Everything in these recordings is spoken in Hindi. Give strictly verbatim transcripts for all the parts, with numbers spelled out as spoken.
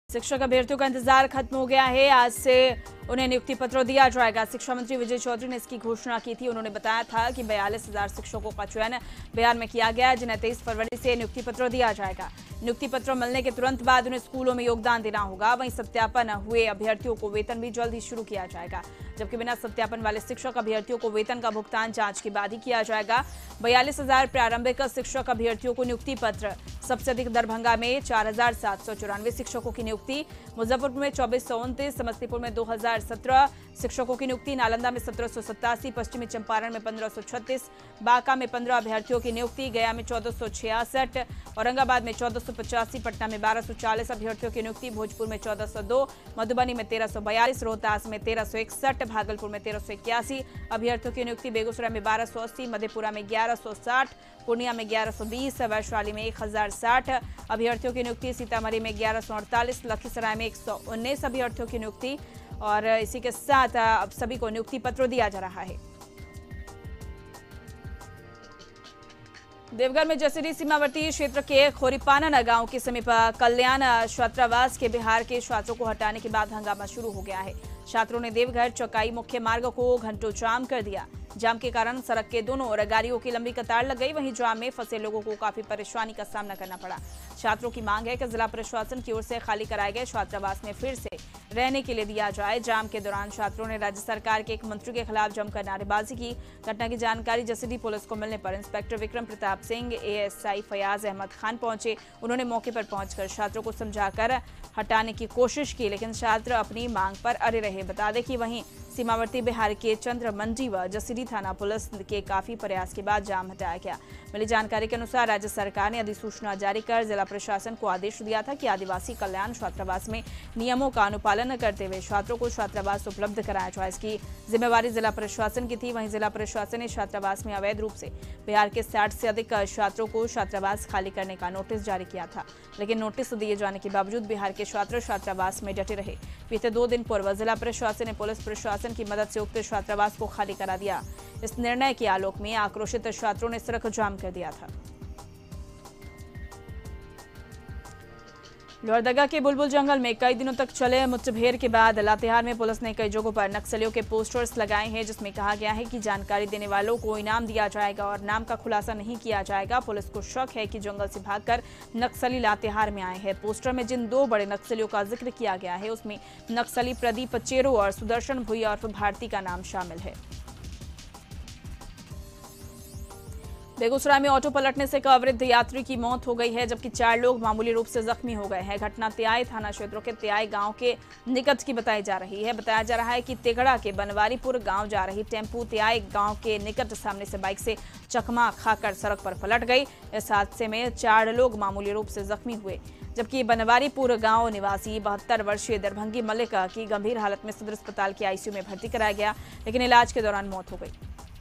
शिक्षक अभ्यर्थियों का इंतजार खत्म हो गया है। आज से उन्हें नियुक्ति पत्र दिया जाएगा। शिक्षा मंत्री विजय चौधरी ने इसकी घोषणा की थी। उन्होंने बताया था कि बयालीस हजार शिक्षकों का चयन बिहार में किया गया है, जिन्हें तेईस फरवरी से नियुक्ति पत्र दिया जाएगा। नियुक्ति पत्र मिलने के तुरंत बाद उन्हें स्कूलों में योगदान देना होगा। वहीं सत्यापन हुए अभ्यर्थियों को वेतन भी जल्द ही शुरू किया जाएगा, जबकि बिना सत्यापन वाले शिक्षक अभ्यर्थियों को वेतन का भुगतान जांच के बाद ही किया जाएगा। बयालीस हजार प्रारंभिक शिक्षक अभ्यर्थियों को नियुक्ति पत्र। सबसे अधिक दरभंगा में चार हजार सात सौ चौरानवे शिक्षकों की नियुक्ति, मुजफ्फरपुर में चौबीस सौ उनतीस, समस्तीपुर में दो हजार सत्रह शिक्षकों की नियुक्ति, नालंदा में सत्रह सौ सत्तासी, पश्चिमी चंपारण में पंद्रह सौ छत्तीस, बांका में पंद्रह अभ्यर्थियों की नियुक्ति, गया में चौदह सौ छियासठ, औरंगाबाद में चौदह सौ पचासी, पटना में बारह सौ चालीस अभ्यर्थियों की नियुक्ति, भोजपुर में चौदह सौ दो, मधुबनी में तेरह सौ बयालीस, रोहतास में तेरह सौ इकसठ, भागलपुर में तेरह सौ इक्यासी अभ्यर्थियों की नियुक्ति, बेगूसराय में बारह सौ अस्सी, मधेपुरा में ग्यारह सौ साठ, पूर्णिया में ग्यारह सौ बीस, वैशाली में एक हजार साठ अभ्यर्थियों की नियुक्ति, सीतामढ़ी में ग्यारह सौ अड़तालीस, लखीसराय में एक सौ उन्नीस अभ्यर्थियों की नियुक्ति। और इसी के साथ अब सभी को नियुक्ति पत्र दिया जा रहा है। देवघर में जसीडीह सीमावर्ती क्षेत्र के खोरीपानन गांव के समीप कल्याण छात्रावास के बिहार के छात्रों को हटाने के बाद हंगामा शुरू हो गया है। छात्रों ने देवघर चौकाई मुख्य मार्ग को घंटों जाम कर दिया। जाम के कारण सड़क के दोनों ओर गाड़ियों की लंबी कतार लग गई। वहीं जाम में फंसे लोगों को काफी परेशानी का सामना करना पड़ा। छात्रों की मांग है कि जिला प्रशासन की ओर से खाली कराए गए छात्रावास में फिर से रहने के लिए दिया जाए। जाम के दौरान छात्रों ने राज्य सरकार के एक मंत्री के खिलाफ जमकर नारेबाजी की। घटना की जानकारी जसीडीह पुलिस को मिलने पर इंस्पेक्टर विक्रम प्रताप सिंह, एएसआई फयाज अहमद खान पहुंचे। उन्होंने मौके पर पहुंचकर छात्रों को समझाकर हटाने की कोशिश की, लेकिन छात्र अपनी मांग पर अड़े रहे। बता दें कि वहीं सीमावर्ती बिहार के चंद्र मंडी व जसीडीह थाना पुलिस के काफी प्रयास के बाद जाम हटाया गया। मिली जानकारी के अनुसार राज्य सरकार ने अधिसूचना जारी कर जिला प्रशासन को आदेश दिया था कि आदिवासी कल्याण छात्रावास में नियमों का अनुपालन करते हुए छात्रों को छात्रावास उपलब्ध कराया जाए। इसकी जिम्मेवारी जिला प्रशासन की थी। वहीं जिला प्रशासन ने छात्रावास में अवैध रूप से बिहार के साठ से अधिक छात्रों को छात्रावास खाली करने का नोटिस जारी किया था, लेकिन नोटिस दिए जाने के बावजूद बिहार के छात्र छात्रावास में डटे रहे। बीते दो दिन पूर्व जिला प्रशासन ने पुलिस प्रशासन की मदद से उक्त छात्रावास को खाली करा दिया। इस निर्णय के आलोक में आक्रोशित छात्रों ने सड़क जाम कर दिया था। लोहरदगा के बुलबुल जंगल में कई दिनों तक चले मुठभेड़ के बाद लातेहार में पुलिस ने कई जगहों पर नक्सलियों के पोस्टर्स लगाए हैं, जिसमें कहा गया है कि जानकारी देने वालों को इनाम दिया जाएगा और नाम का खुलासा नहीं किया जाएगा। पुलिस को शक है कि जंगल से भागकर नक्सली लातेहार में आए हैं। पोस्टर में जिन दो बड़े नक्सलियों का जिक्र किया गया है, उसमें नक्सली प्रदीप चेरो और सुदर्शन भुइया और भारती का नाम शामिल है। बेगूसराय में ऑटो पलटने से एक अवृद्ध यात्री की मौत हो गई है, जबकि चार लोग मामूली रूप से जख्मी हो गए हैं। घटना त्याई थाना क्षेत्रों के त्याई गांव के निकट की बताई जा रही है। बताया जा रहा है कि तेगड़ा के बनवारीपुर गांव जा रही टेम्पू त्याई गांव के निकट सामने से बाइक से चकमा खाकर सड़क पर पलट गई। इस हादसे में चार लोग मामूली रूप से जख्मी हुए, जबकि बनवारीपुर गांव निवासी बहत्तर वर्षीय दरभंगी मलिक की गंभीर हालत में सदर अस्पताल के आईसीयू में भर्ती कराया गया, लेकिन इलाज के दौरान मौत हो गई।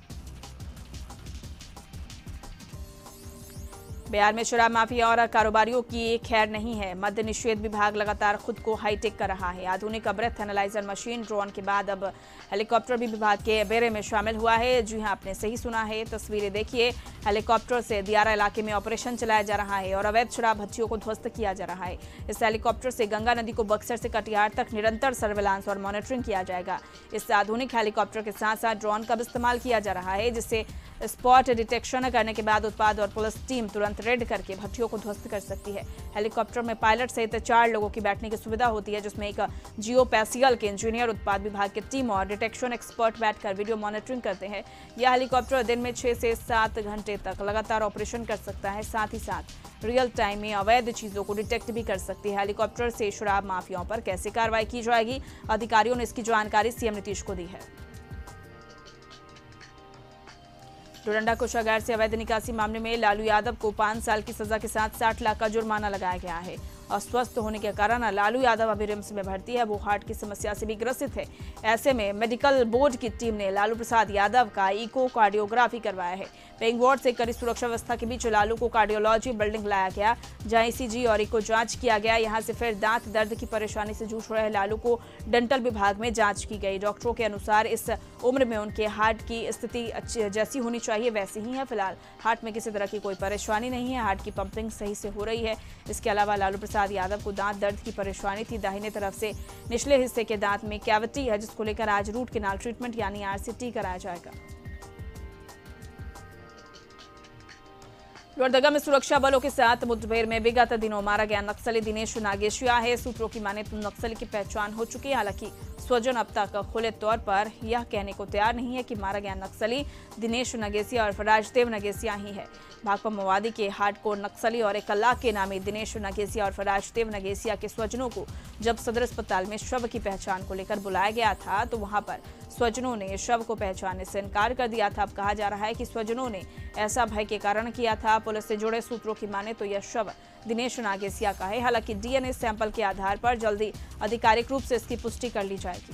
बिहार में शराब माफिया और कारोबारियों की खैर नहीं है। मद्य निषेध विभाग लगातार खुद को हाईटेक कर रहा है। आधुनिक ब्रेथ एनालाइजर मशीन, ड्रोन के बाद अब हेलीकॉप्टर भी विभाग के बेड़े में शामिल हुआ है। जी हां, आपने सही सुना है। तस्वीरें देखिए, हेलीकॉप्टर से दियारा इलाके में ऑपरेशन चलाया जा रहा है और अवैध शराब भट्टियों को ध्वस्त किया जा रहा है। इस हेलीकॉप्टर से गंगा नदी को बक्सर से कटिहार तक निरंतर सर्विलांस और मॉनिटरिंग किया जाएगा। इस आधुनिक हेलीकॉप्टर के साथ साथ ड्रोन का भी इस्तेमाल किया जा रहा है, जिससे स्पॉट डिटेक्शन करने के बाद उत्पाद और पुलिस टीम तुरंत रेड करके भट्टियों को ध्वस्त कर सकती है। हेलीकॉप्टर में पायलट सहित चार लोगों की बैठने की सुविधा होती है, जिसमें एक जियोपैसियल के इंजीनियर, उत्पाद विभाग की टीम और डिटेक्शन एक्सपर्ट बैठकर वीडियो मॉनिटरिंग करते हैं। यह हेलीकॉप्टर दिन में छह से सात घंटे तक लगातार ऑपरेशन कर सकता है। साथ ही साथ रियल टाइम में अवैध चीजों को डिटेक्ट भी कर सकती है। हेलीकॉप्टर से शराब माफियाओं पर कैसे कार्रवाई की जाएगी, अधिकारियों ने इसकी जानकारी सीएम नीतीश को दी है। डोरंडा कोषागार से अवैध निकासी मामले में लालू यादव को पांच साल की सजा के साथ साठ लाख का जुर्माना लगाया गया है। अस्वस्थ होने के कारण लालू यादव अभी रिम्स में भर्ती है। वो हार्ट की समस्या से भी ग्रसित है। ऐसे में मेडिकल बोर्ड की टीम ने लालू प्रसाद यादव का इको कार्डियोग्राफी करवाया है। पेइंग वार्ड से कड़ी सुरक्षा व्यवस्था के बीच लालू को कार्डियोलॉजी बिल्डिंग लाया गया, जहां ईसीजी और इको जांच किया गया। यहां से फिर दांत दर्द की परेशानी से जूझ रहे लालू को डेंटल विभाग में जांच की गई। डॉक्टरों के अनुसार इस उम्र में उनके हार्ट की स्थिति जैसी होनी चाहिए वैसी ही है। फिलहाल हार्ट में किसी तरह की कोई परेशानी नहीं है। हार्ट की पंपिंग सही से हो रही है। इसके अलावा लालू प्रसाद प्रसाद यादव को दांत दर्द की परेशानी थी। दाहिने तरफ से निचले हिस्से के दांत में कैविटी है, जिसको लेकर आज रूट कैनाल ट्रीटमेंट यानी आरसीटी कराया जाएगा। लोहरदगा में सुरक्षा बलों के साथ मुठभेड़ में विगत दिनों मारा गया नक्सली दिनेश नागेशिया है। सूत्रों की माने तो नक्सली की पहचान हो चुकी है। हालांकि स्वजन अब तक खुले तौर पर यह कहने को तैयार नहीं है कि मारा गया नक्सली दिनेश नगेसिया और राजदेव नगेसिया ही है। भाकपा माओवादी के हार्डकोर नक्सली और एक लाख के नामी दिनेश नगेसिया और राजदेव नगेसिया के स्वजनों को जब सदर अस्पताल में शव की पहचान को लेकर बुलाया गया था तो वहां पर स्वजनों ने शव को पहचानने से इनकार कर दिया था। अब कहा जा रहा है कि स्वजनों ने ऐसा भय के कारण किया था। पुलिस से जुड़े सूत्रों की माने तो यह शव दिनेश नागेसिया का है। हालांकि डीएनए सैंपल के आधार पर जल्दी आधिकारिक रूप से इसकी पुष्टि कर ली जाएगी।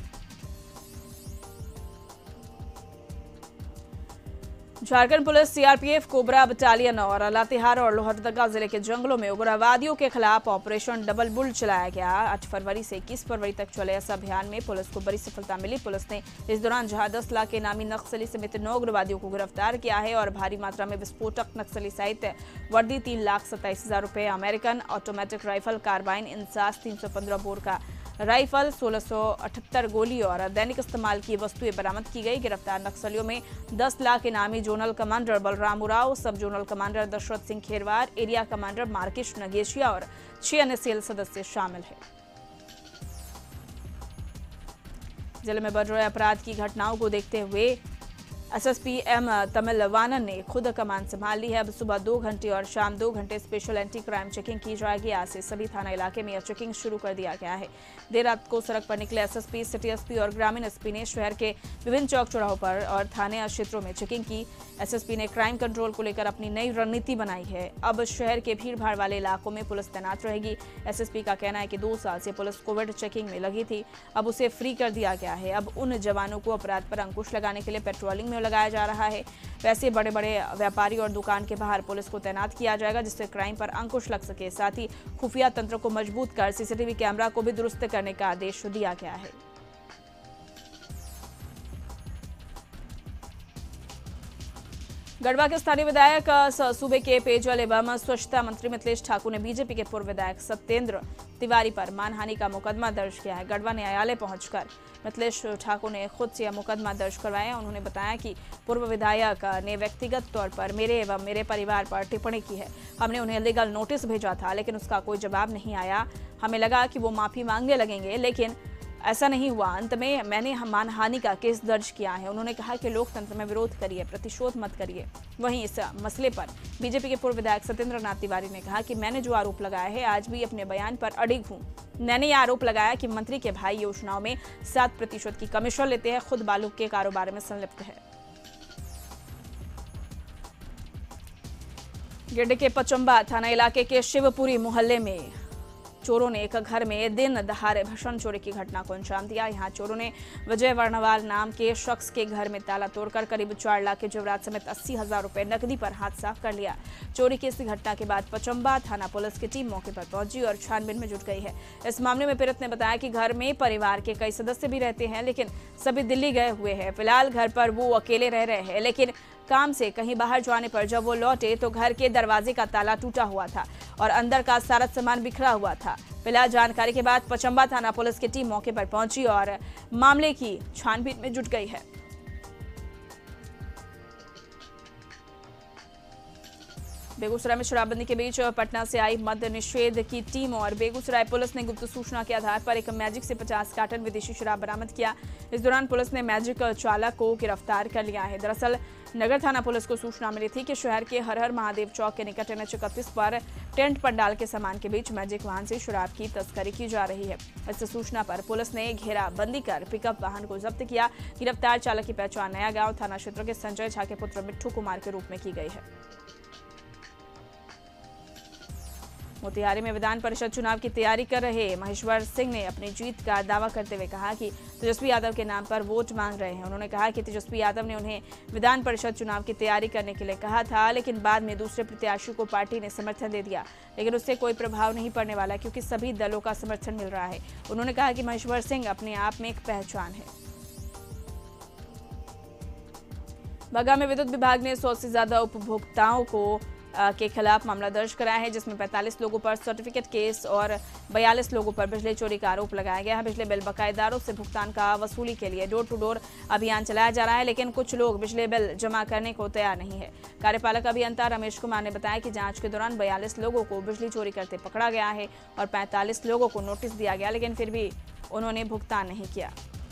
Jharkhand police, CRPF, cobra battalion और लातेहार और लोहरदगा जिले के जंगलों में उग्रवादियों के खिलाफ ऑपरेशन डबल बुल चलाया गया। आठ फरवरी से इक्कीस फरवरी तक चले इस अभियान में पुलिस को बड़ी सफलता मिली। पुलिस ने इस दौरान जहां दस लाख के नामी नक्सली समेत नौ उग्रवादियों को गिरफ्तार किया है और भारी मात्रा में विस्फोटक नक्सली सहित वर्दी तीन लाख सत्ताईस हजार रुपए, American automatic rifle, carbine, INSAS तीन सौ पंद्रह बोर का राइफल, सोलह सौ अठहत्तर गोली और दैनिक इस्तेमाल की वस्तुएं बरामद की गई। गिरफ्तार नक्सलियों में दस लाख इनामी zonal commander Balram Oraon, sub zonal commander Dashrath Singh Kherwar, area commander Markesh Nagesia और छह अन्य सेल सदस्य शामिल हैं। जिले में बढ़ रहे अपराध की घटनाओं को देखते हुए एसएसपी एम तमिलवानन ने खुद कमान संभाल ली है। अब सुबह दो घंटे और शाम दो घंटे स्पेशल एंटी क्राइम चेकिंग की जाएगी। आज से सभी थाना इलाके में यह चेकिंग शुरू कर दिया गया है। देर रात को सड़क पर निकले एसएसपी, सिटी एसपी और ग्रामीण एसपी ने शहर के विभिन्न चौक चौराहों पर और थाने क्षेत्रों में चेकिंग की। एसएसपी ने क्राइम कंट्रोल को लेकर अपनी नई रणनीति बनाई है। अब शहर के भीड़ भाड़ वाले इलाकों में पुलिस तैनात रहेगी। एसएसपी का कहना है कि दो साल से पुलिस कोविड चेकिंग में लगी थी, अब उसे फ्री कर दिया गया है। अब उन जवानों को अपराध पर अंकुश लगाने के लिए पेट्रोलिंग में लगाया जा रहा है। वैसे बड़े बड़े व्यापारी और दुकान के बाहर पुलिस को तैनात किया जाएगा, जिससे क्राइम पर अंकुश लग सके। साथ ही खुफिया तंत्र को मजबूत कर सीसीटीवी कैमरा को भी दुरुस्त करने का आदेश दिया गया है। गढ़वा के स्थानीय विधायक सूबे के पेयजल एवं स्वच्छता मंत्री मिथिलेश ठाकुर ने बीजेपी के पूर्व विधायक सत्येंद्र तिवारी पर मानहानि का मुकदमा दर्ज किया है। गढ़वा न्यायालय पहुंचकर मिथिलेश ठाकुर ने खुद से यह मुकदमा दर्ज करवाया। उन्होंने बताया कि पूर्व विधायक ने व्यक्तिगत तौर पर मेरे एवं मेरे परिवार पर टिप्पणी की है। हमने उन्हें लीगल नोटिस भेजा था, लेकिन उसका कोई जवाब नहीं आया। हमें लगा कि वो माफी मांगने लगेंगे, लेकिन ऐसा नहीं हुआ। अंत में मैंने मानहानि का केस दर्ज किया है। उन्होंने कहा कि लोकतंत्र में विरोध करिए, प्रतिशोध मत करिए। वहीं इस मसले पर बीजेपी के पूर्व विधायक सत्येंद्र नाथ तिवारी ने कहा कि मैंने जो आरोप लगाया है, आज भी अपने बयान पर अडिग हूं। मैंने यह आरोप लगाया कि मंत्री के भाई योजनाओं में सात प्रतिशत की कमीशन लेते हैं, खुद बालू के कारोबार में संलिप्त है। गिरडी के पचम्बा थाना इलाके के शिवपुरी मोहल्ले में चोरों ने एक घर में दिन दहाड़े भीषण चोरी की घटना को अंजाम दिया। यहां चोरों ने विजय वर्णवाल नाम के शख्स के घर में ताला तोड़कर करीब चार लाख के जेवरात समेत अस्सी हजार रुपए नकदी पर हाथ साफ कर लिया। चोरी की इस घटना के बाद पचम्बा थाना पुलिस की टीम मौके पर पहुंची और छानबीन में जुट गई है। इस मामले में पीड़ित ने बताया कि घर में परिवार के कई सदस्य भी रहते हैं, लेकिन सभी दिल्ली गए हुए हैं। फिलहाल घर पर वो अकेले रह रहे हैं, लेकिन काम से कहीं बाहर जाने पर जब वो लौटे तो घर के दरवाजे का ताला टूटा हुआ था और अंदर का सारा सामान बिखरा हुआ था। फिलहाल जानकारी के बाद पचम्बा थाना पुलिस की टीम मौके पर पहुंची और मामले की छानबीन में जुट गई है। बेगूसराय में शराबबंदी के बीच पटना से आई मद्य निषेध की टीम और बेगूसराय पुलिस ने गुप्त सूचना के आधार पर एक मैजिक से पचास कार्टन विदेशी शराब बरामद किया। इस दौरान पुलिस ने मैजिक चालक को गिरफ्तार कर लिया है। दरअसल नगर थाना पुलिस को सूचना मिली थी कि शहर के हर हर महादेव चौक के निकट एन एच इकतीस पर टेंट पंडाल के सामान के बीच मैजिक वाहन से शराब की तस्करी की जा रही है। इस सूचना पर पुलिस ने घेराबंदी कर पिकअप वाहन को जब्त किया। गिरफ्तार चालक की पहचान नया गांव थाना क्षेत्र के संजय झा के पुत्र मिट्ठू कुमार के रूप में की गई है। मोतिहारी में विधान परिषद चुनाव की तैयारी कर रहे महेश्वर सिंह ने अपनी जीत का दावा करते हुए कहा कि तेजस्वी यादव के नाम पर वोट मांग रहे हैं। उन्होंने कहा कि तेजस्वी यादव ने उन्हें विधान परिषद चुनाव की तैयारी करने के लिए कहा था, लेकिन बाद में दूसरे प्रत्याशी को पार्टी ने समर्थन दे दिया, लेकिन उससे कोई प्रभाव नहीं पड़ने वाला क्योंकि सभी दलों का समर्थन मिल रहा है। उन्होंने कहा कि महेश्वर सिंह अपने आप में एक पहचान है। बगा में विद्युत विभाग ने सौ से ज्यादा उपभोक्ताओं को के खिलाफ मामला दर्ज कराया है, जिसमें पैंतालीस लोगों पर सर्टिफिकेट केस और बयालीस लोगों पर बिजली चोरी का आरोप लगाया गया है। बिजली बिल बकायेदारों से भुगतान का वसूली के लिए डोर टू डोर अभियान चलाया जा रहा है, लेकिन कुछ लोग बिजली बिल जमा करने को तैयार नहीं है। कार्यपालक अभियंता रमेश कुमार ने बताया कि जांच के दौरान बयालीस लोगों को बिजली चोरी करते पकड़ा गया है और पैंतालीस लोगों को नोटिस दिया गया, लेकिन फिर भी उन्होंने भुगतान नहीं किया।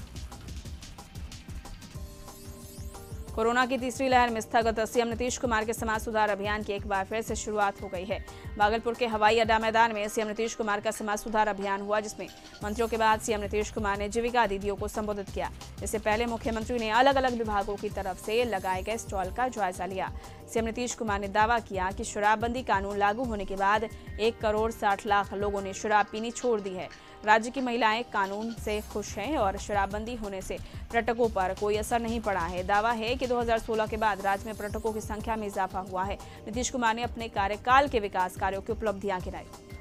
कोरोना की तीसरी लहर में स्थगित सीएम नीतीश कुमार के समाज सुधार अभियान की एक बार फिर से शुरुआत हो गई है। भागलपुर के हवाई अड्डा मैदान में सीएम नीतीश कुमार का समाज सुधार अभियान हुआ, जिसमें मंत्रियों के बाद सीएम नीतीश कुमार ने जीविका दीदियों को संबोधित किया। इससे पहले मुख्यमंत्री ने अलग अलग विभागों की तरफ से लगाए गए स्टॉल का जायजा लिया। सीएम नीतीश कुमार ने दावा किया कि शराबबंदी कानून लागू होने के बाद एक करोड़ साठ लाख लोगों ने शराब पीनी छोड़ दी है। राज्य की महिलाएं कानून से खुश हैं और शराबबंदी होने से पर्यटकों पर कोई असर नहीं पड़ा है। दावा है कि दो हज़ार सोलह के बाद राज्य में पर्यटकों की संख्या में इजाफा हुआ है। नीतीश कुमार ने अपने कार्यकाल के विकास कार्यों की उपलब्धियां गिनाई।